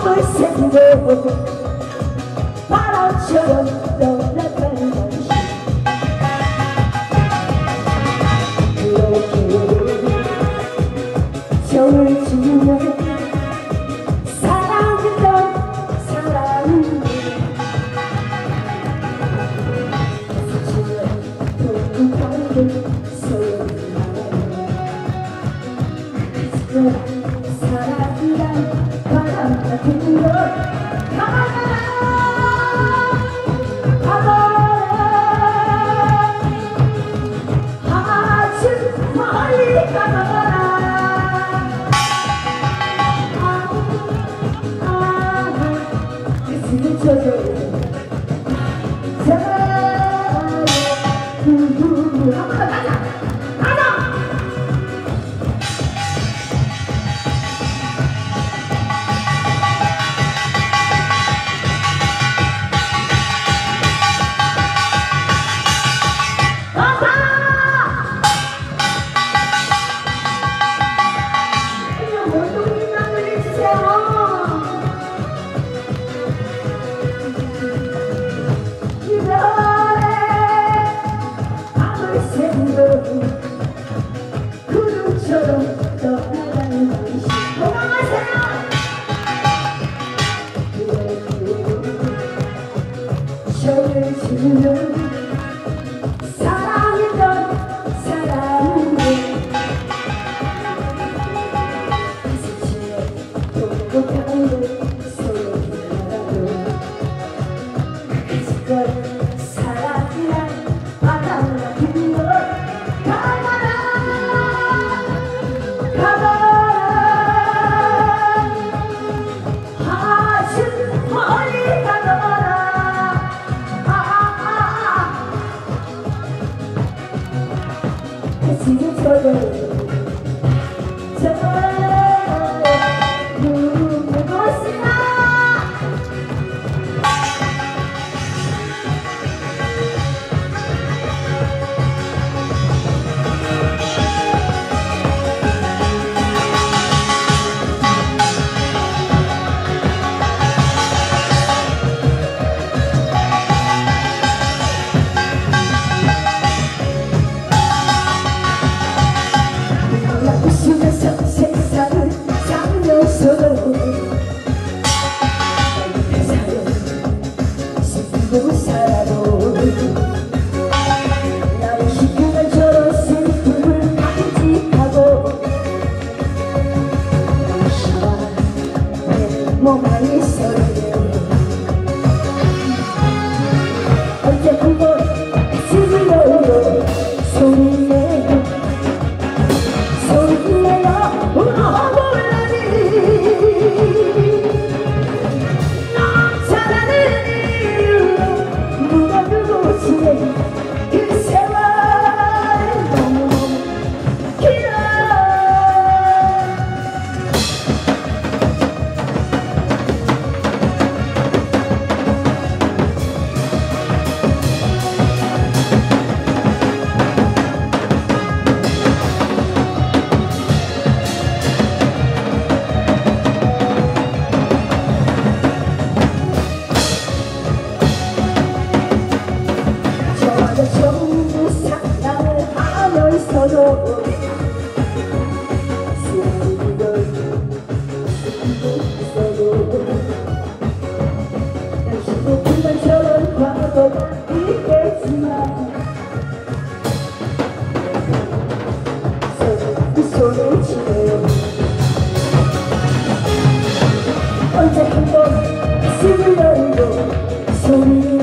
밤을 새고 바람처럼 떠나가는 당신 그렇게 정을 지으며 사랑했던 사랑은 사랑이란 바람 같은 걸 가봐라 아주 멀리 가봐라 가슴을 쳐줘 구름처럼 떠나가는 당신 건강하세요 정을 지으며 사랑했던 사랑은 가슴치에 독특한 소리라도 그걸 사랑이란 바람 같은 걸 가봐라 아주 멀리 가봐라 가슴이 터져 웃으면서 세상을 살면서도 슬프고 살아도 나의 희망은 저런 슬픔을 간직하고 당신과 내 몸 안에 서리네 언제 한번 스스로 소리내고 소리내어 울어보라니 너 잘하는 이유 묻어두고 지내 그 세월은 너무너무 길어 전부 사랑을 하면서도 숨을 있어도 당신도 그만 저런 과거가 있겠지만 그 손을 치네요 언제 한번 숨을 열고 소리